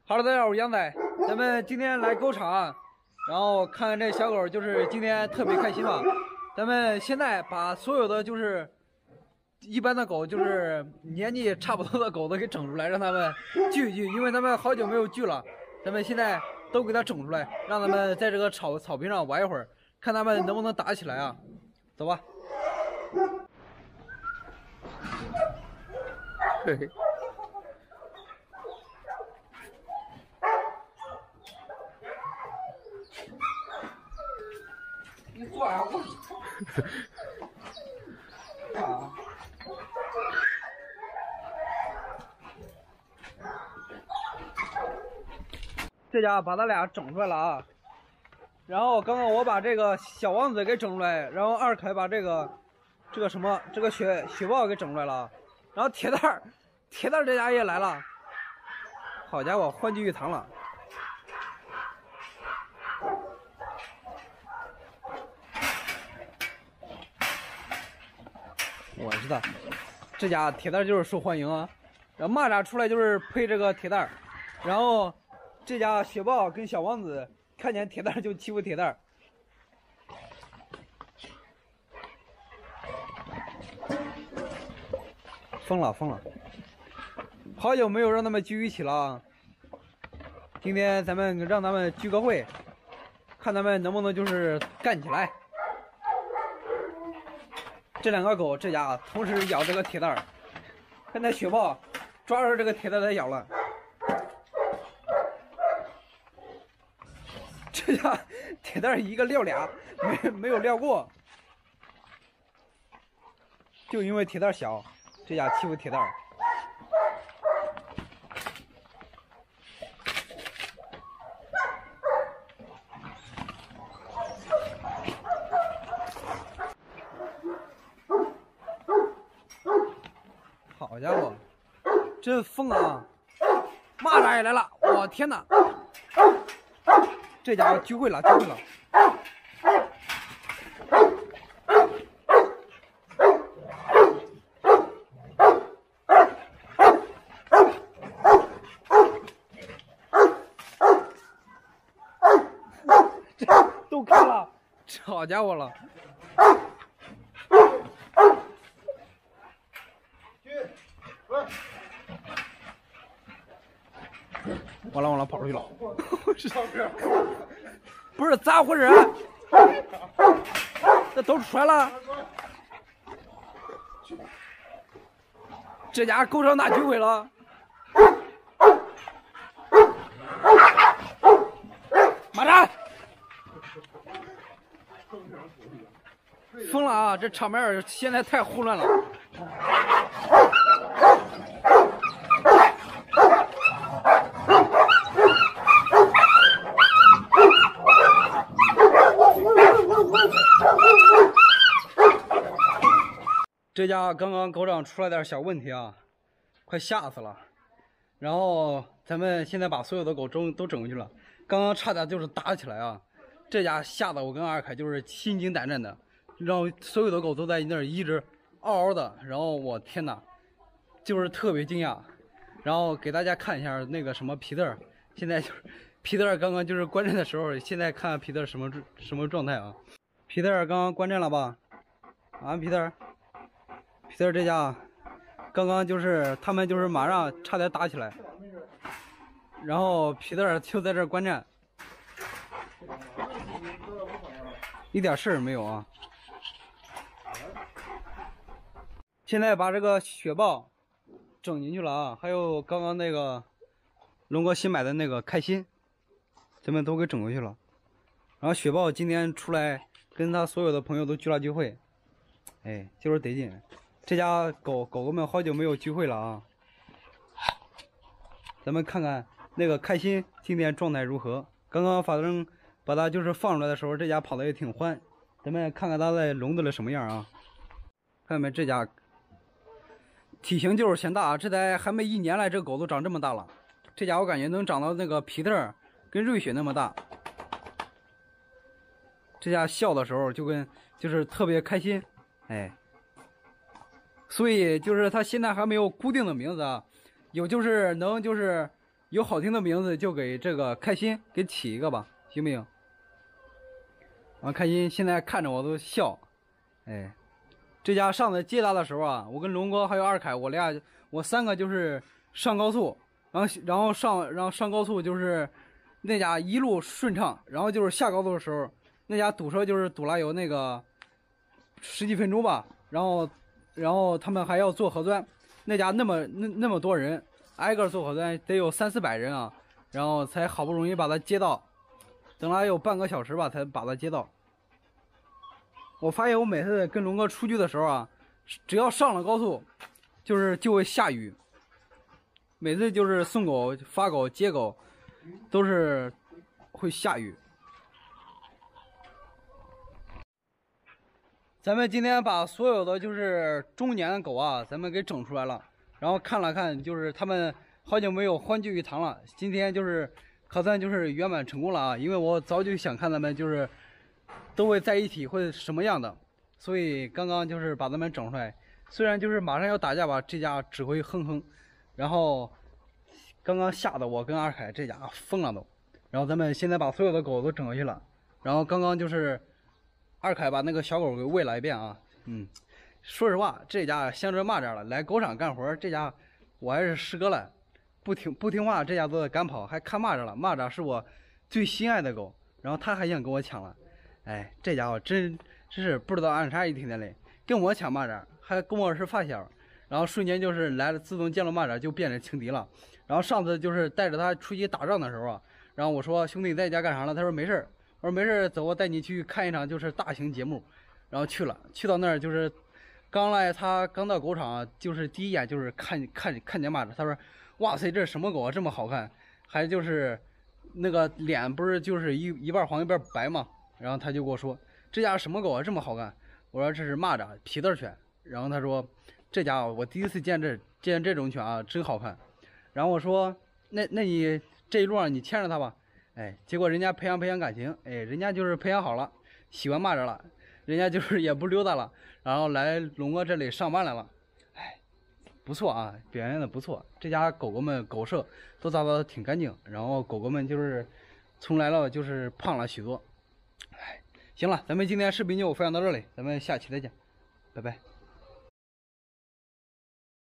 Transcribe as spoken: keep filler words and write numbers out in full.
Hello， 大家好，我是杨仔。咱们今天来狗场，然后看看这小狗，就是今天特别开心嘛。咱们现在把所有的就是一般的狗，就是年纪差不多的狗都给整出来，让他们聚一聚，因为他们好久没有聚了。咱们现在都给它整出来，让他们在这个草草坪上玩一会儿，看他们能不能打起来啊。走吧。嘿嘿。你过来，我。啊！这家把他俩整出来了啊！然后刚刚我把这个小王子给整出来，然后二凯把这个这个什么这个雪雪豹给整出来了，然后铁蛋儿铁蛋儿这家也来了，好家伙，欢聚一堂了。我知道，这家铁蛋就是受欢迎啊。然后蚂蚱出来就是配这个铁蛋，然后这家雪豹跟小王子看见铁蛋就欺负铁蛋。疯了疯了！好久没有让他们聚一起了，今天咱们让他们聚个会，看他们能不能就是干起来。这两个狗，这家伙同时咬这个铁蛋儿，看那雪豹抓着这个铁蛋在咬了。这家铁蛋一个撂俩，没没有撂过，就因为铁蛋小，这家欺负铁蛋。好家伙，真疯啊！蚂蚱也来了，我天哪！这家伙聚会了，聚会了！这都开了，好家伙了！完了完了，跑出去了！不是咋回事？这都出来了！这家狗场大聚会了！马上！疯了啊！这场面现在太混乱了。这家刚刚狗场出了点小问题啊，快吓死了。然后咱们现在把所有的狗整都整回去了，刚刚差点就是打起来啊。这家吓得我跟二凯就是心惊胆战的，然后所有的狗都在那儿一直嗷嗷的，然后我天哪，就是特别惊讶。然后给大家看一下那个什么皮特，现在就是皮特刚刚就是观战的时候，现在看皮特什么什么状态啊？皮特刚刚观战了吧？啊，皮特。皮特这家刚刚就是他们就是马上差点打起来，然后皮特就在这观战，一点事儿没有啊。现在把这个雪豹整进去了啊，还有刚刚那个龙哥新买的那个开心，咱们都给整过去了。然后雪豹今天出来跟他所有的朋友都聚了聚会，哎，就是得劲。这家狗狗狗们好久没有聚会了啊！咱们看看那个开心今天状态如何？刚刚反正把它就是放出来的时候，这家跑的也挺欢。咱们看看它在笼子里什么样啊？看见没？这家体型就是显大啊！这才还没一年来，这狗都长这么大了。这家我感觉能长到那个皮特跟瑞雪那么大。这家笑的时候就跟就是特别开心，哎。所以就是它现在还没有固定的名字啊，有就是能就是有好听的名字就给这个开心给起一个吧，行不行？啊，开心现在看着我都笑。哎，这家上次接他的时候啊，我跟龙哥还有二凯，我俩我三个就是上高速，然后然后上然后上高速就是那家一路顺畅，然后就是下高速的时候，那家堵车就是堵了有那个十几分钟吧，然后然后他们还要做核酸，那家那么那那么多人，挨个做核酸得有三四百人啊，然后才好不容易把他接到，等了有半个小时吧才把他接到。我发现我每次跟龙哥出去的时候啊，只要上了高速，就是就会下雨。每次就是送狗、发狗、接狗，都是会下雨。咱们今天把所有的就是中年的狗啊，咱们给整出来了。然后看了看，就是他们好久没有欢聚一堂了。今天就是可算就是圆满成功了啊！因为我早就想看他们就是都会在一起会什么样的，所以刚刚就是把他们整出来。虽然就是马上要打架吧，这家只会哼哼，然后刚刚吓得我跟二凯这家疯了都。然后咱们现在把所有的狗都整回去了。然后刚刚就是二凯把那个小狗给喂了一遍啊，嗯，说实话，这家像这蚂蚱了，来狗场干活，这家我还是师哥了，不听不听话，这家都敢跑，还看蚂蚱了。蚂蚱是我最心爱的狗，然后他还想跟我抢了，哎，这家伙真真是不知道按啥一天天的，跟我抢蚂蚱，还跟我是发小，然后瞬间就是来了，自动见了蚂蚱就变成情敌了。然后上次就是带着他出去打仗的时候啊，然后我说兄弟在家干啥了？他说没事儿。我说没事，走，我带你去看一场就是大型节目，然后去了，去到那儿就是刚来，他刚到狗场，就是第一眼就是看看看见蚂蚱，他说哇塞，这是什么狗啊，这么好看，还就是那个脸不是就是一一半黄一半白嘛，然后他就跟我说这家什么狗啊，这么好看，我说这是蚂蚱皮特犬，然后他说这家伙我第一次见这见这种犬啊，真好看，然后我说那那你这一路上你牵着它吧。哎，结果人家培养培养感情，哎，人家就是培养好了，喜欢蚂蚱了，人家就是也不溜达了，然后来龙哥这里上班来了，哎，不错啊，表现的不错，这家狗狗们狗舍都打扫的挺干净，然后狗狗们就是从来了就是胖了许多，哎，行了，咱们今天视频就分享到这里，咱们下期再见，拜拜。